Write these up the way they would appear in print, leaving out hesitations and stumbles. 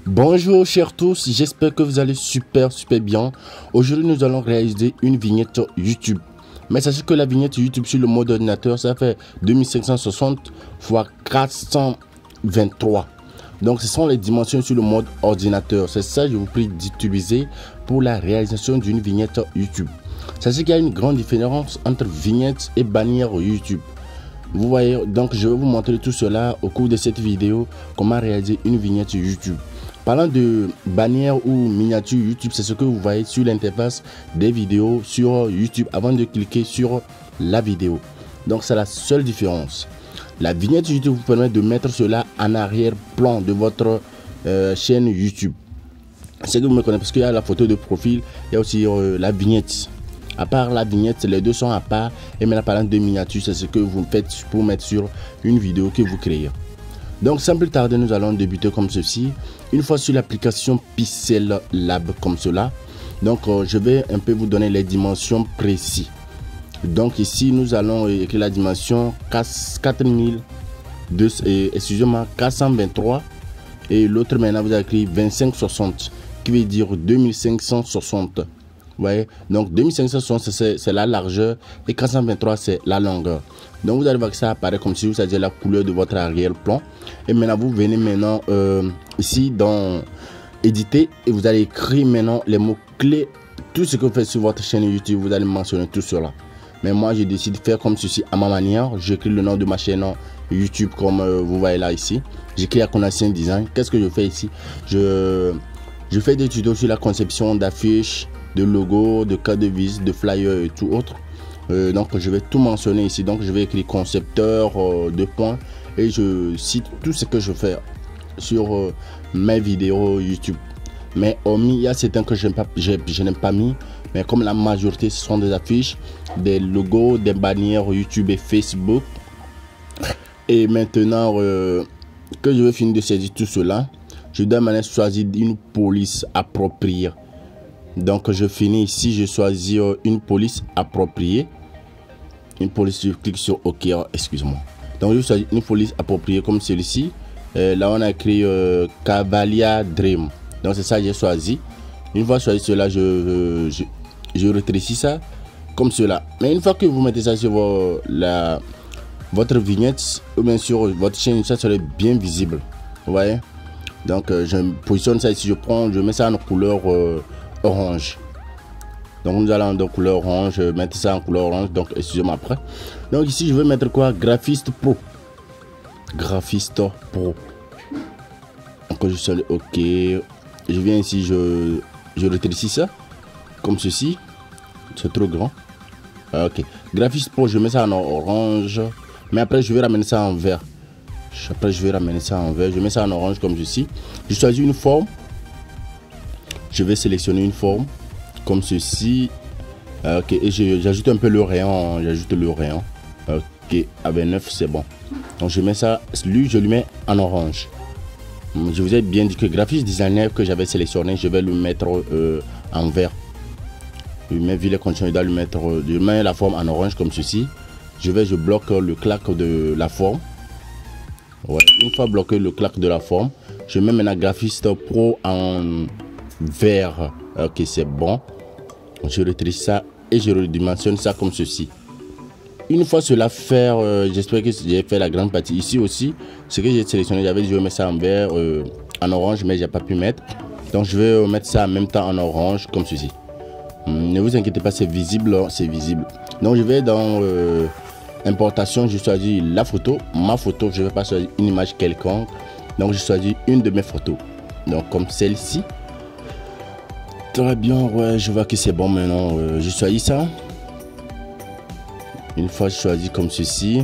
Bonjour chers tous, j'espère que vous allez super bien. Aujourd'hui nous allons réaliser une vignette YouTube. Mais sachez que la vignette YouTube sur le mode ordinateur, ça fait 2560 x 423. Donc ce sont les dimensions sur le mode ordinateur. C'est ça que je vous prie d'utiliser pour la réalisation d'une vignette YouTube. Sachez qu'il y a une grande différence entre vignette et bannière YouTube. Vous voyez, donc je vais vous montrer tout cela au cours de cette vidéo, comment réaliser une vignette YouTube. Parlant de bannière ou miniature YouTube, c'est ce que vous voyez sur l'interface des vidéos sur YouTube avant de cliquer sur la vidéo. Donc c'est la seule différence. La vignette YouTube vous permet de mettre cela en arrière-plan de votre chaîne YouTube. C'est que vous me connaissez parce qu'il y a la photo de profil, il y a aussi la vignette. À part la vignette, les deux sont à part. Et maintenant, parlant de miniature, c'est ce que vous faites pour mettre sur une vidéo que vous créez. Donc, sans plus tarder, nous allons débuter comme ceci. Une fois sur l'application Pixel Lab comme cela. Donc, je vais un peu vous donner les dimensions précises. Donc, ici, nous allons écrire la dimension 423. Et l'autre, maintenant, vous avez écrit 2560, qui veut dire 2560. Vous voyez, donc 2560 c'est la largeur et 423 c'est la longueur. Donc vous allez voir que ça apparaît comme si vous saviez la couleur de votre arrière-plan. Et maintenant vous venez maintenant ici dans éditer et vous allez écrire maintenant les mots clés. Tout ce que vous faites sur votre chaîne YouTube, vous allez mentionner tout cela. Mais moi je décide de faire comme ceci à ma manière. J'écris le nom de ma chaîne YouTube comme vous voyez là ici. J'écris Akonasien Design. Qu'est-ce que je fais ici? Je fais des tutos sur la conception d'affiches, de logos, de cartes de visite, de flyers et tout autre. Donc je vais tout mentionner ici. Donc je vais écrire concepteur, deux points, et je cite tout ce que je fais sur mes vidéos YouTube. Mais hormis, il y a certains que je n'aime pas mis, mais comme la majorité ce sont des affiches, des logos, des bannières YouTube et Facebook. Et maintenant que je vais finir de saisir tout cela, je dois maintenant choisir une police appropriée. Donc je finis ici, je choisis une police appropriée. Une police, je clique sur OK, excuse-moi. Donc je choisis une police appropriée comme celui-ci. Là on a écrit Cavalia Dream. Donc c'est ça que j'ai choisi. Une fois choisi cela, je rétrécis ça comme cela. Mais une fois que vous mettez ça sur votre vignette ou bien sur votre chaîne, ça serait bien visible. Vous voyez. Donc je positionne ça ici, je mets ça en couleur orange. Donc nous allons en couleur orange, mettre ça en couleur orange. Donc excusez-moi après. Donc ici je vais mettre quoi? Graphiste Pro. Graphiste Pro. Donc je suis OK. Je viens ici, je rétrécis ça comme ceci. C'est trop grand. OK. Graphiste Pro, je mets ça en orange. Mais après je vais ramener ça en vert. Après je vais ramener ça en vert. Je mets ça en orange comme ceci. Je choisis une forme. Je vais sélectionner une forme comme ceci. OK, et j'ajoute un peu le rayon. J'ajoute le rayon. OK, avec 9 c'est bon. Donc je mets ça, lui je lui mets en orange. Je vous ai bien dit que graphique designer que j'avais sélectionné, je vais le mettre en vert. Je mets vu les conditions, je dois le mettre. Je mets la forme en orange comme ceci. Je bloque le claque de la forme. Ouais, une fois bloqué le claque de la forme, je mets maintenant graphiste pro en vert. OK, c'est bon. Je rétrécis ça et je redimensionne ça comme ceci. Une fois cela fait, j'espère que j'ai fait la grande partie. Ici aussi, ce que j'ai sélectionné, j'avais dit je vais mettre ça en vert, en orange, mais j'ai pas pu mettre. Donc je vais mettre ça en même temps en orange comme ceci. Ne vous inquiétez pas, c'est visible, c'est visible. Donc je vais dans importation, je choisis la photo, ma photo. Je vais pas choisir une image quelconque. Donc je choisis une de mes photos. Donc comme celle-ci. Très bien, ouais, je vois que c'est bon maintenant. Je choisis ça. Une fois choisi comme ceci,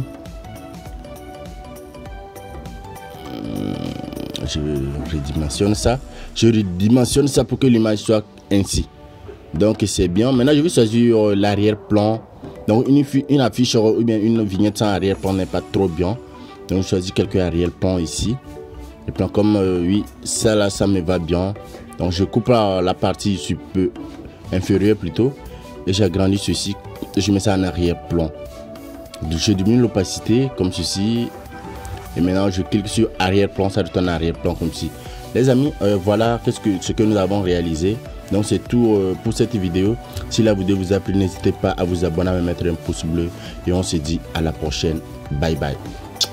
je redimensionne ça. Je redimensionne ça pour que l'image soit ainsi. Donc c'est bien. Maintenant je vais choisir l'arrière-plan. Donc une affiche ou bien une vignette sans arrière-plan n'est pas trop bien. Donc je choisis quelques arrière-plans ici. Et puis comme oui, ça là, ça me va bien. Donc je coupe la partie inférieure plutôt. Et j'agrandis ceci. Et je mets ça en arrière-plan. Je diminue l'opacité comme ceci. Et maintenant je clique sur arrière-plan. Ça donne un arrière-plan comme ceci. Les amis, voilà ce que nous avons réalisé. Donc c'est tout pour cette vidéo. Si la vidéo vous a plu, n'hésitez pas à vous abonner, à me mettre un pouce bleu. Et on se dit à la prochaine. Bye bye.